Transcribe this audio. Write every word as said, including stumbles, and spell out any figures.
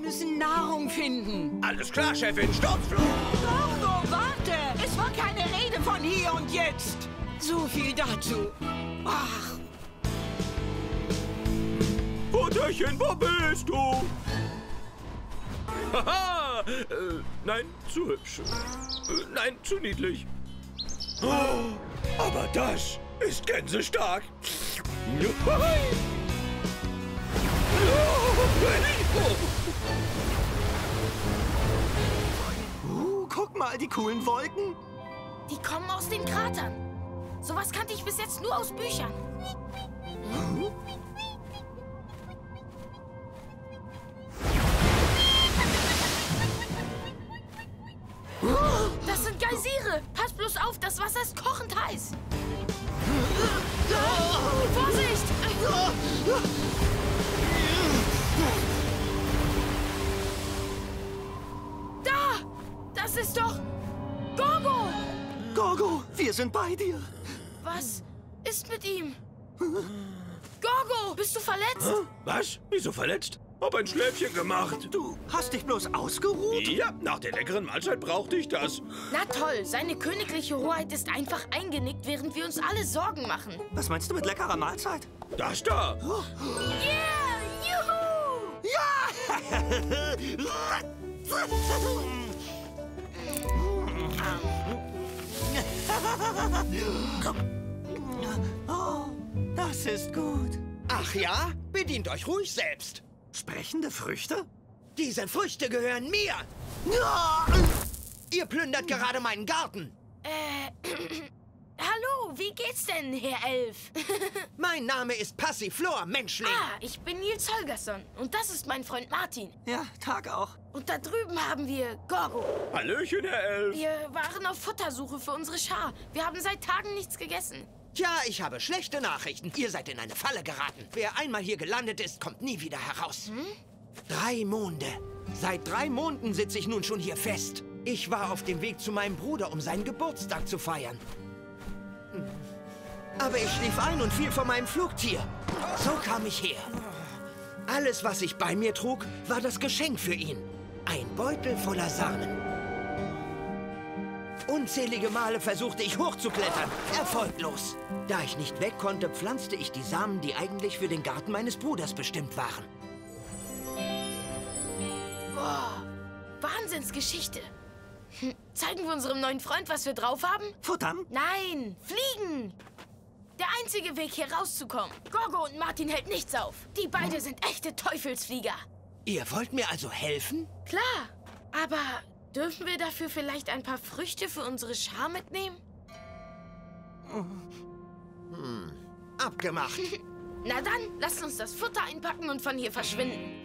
müssen Nahrung finden. Alles klar, Chefin, Sturzflug! Gorgo, warte! Es war keine Rede von hier und jetzt. So viel dazu. Ach. Futterchen, wo bist du? Haha! äh, nein, zu hübsch. Äh, nein, zu niedlich. Oh, aber das ist gänsestark. Uh, guck mal, die coolen Wolken. Die kommen aus den Kratern. Sowas kannte ich bis jetzt nur aus Büchern. Hm? Das sind Geysire. Pass bloß auf, das Wasser ist kochend heiß. Vorsicht! Da! Das ist doch Gorgo! Gorgo, wir sind bei dir. Was ist mit ihm? Gorgo, bist du verletzt? Was? Wieso verletzt? Hab ein Schläfchen gemacht. Du hast dich bloß ausgeruht? Ja, nach der leckeren Mahlzeit brauchte ich das. Na toll, seine königliche Hoheit ist einfach eingenickt, während wir uns alle Sorgen machen. Was meinst du mit leckerer Mahlzeit? Das da. Yeah! Juhu! Oh, das ist gut. Ach ja? Bedient euch ruhig selbst. Sprechende Früchte? Diese Früchte gehören mir. Ihr plündert gerade meinen Garten. Äh, hallo, wie geht's denn, Herr Elf? Mein Name ist Passiflor, Menschling. Ah, ich bin Nils Holgersson und das ist mein Freund Martin. Ja, Tag auch. Und da drüben haben wir Gorgo. Hallöchen, Herr Elf. Wir waren auf Futtersuche für unsere Schar. Wir haben seit Tagen nichts gegessen. Tja, ich habe schlechte Nachrichten. Ihr seid in eine Falle geraten. Wer einmal hier gelandet ist, kommt nie wieder heraus. Hm? Drei Monde. Seit drei Monaten sitze ich nun schon hier fest. Ich war auf dem Weg zu meinem Bruder, um seinen Geburtstag zu feiern. Aber ich schlief ein und fiel von meinem Flugtier. So kam ich her. Alles, was ich bei mir trug, war das Geschenk für ihn. Ein Beutel voller Samen. Unzählige Male versuchte ich hochzuklettern, erfolglos. Da ich nicht weg konnte, pflanzte ich die Samen, die eigentlich für den Garten meines Bruders bestimmt waren. Boah, Wahnsinnsgeschichte. Hm, zeigen wir unserem neuen Freund, was wir drauf haben? Futtern? Nein, fliegen! Der einzige Weg, hier rauszukommen. Gorgo und Martin hält nichts auf. Die beide sind echte Teufelsflieger. Ihr wollt mir also helfen? Klar, aber dürfen wir dafür vielleicht ein paar Früchte für unsere Schar mitnehmen? Hm, abgemacht. Na dann, lasst uns das Futter einpacken und von hier verschwinden.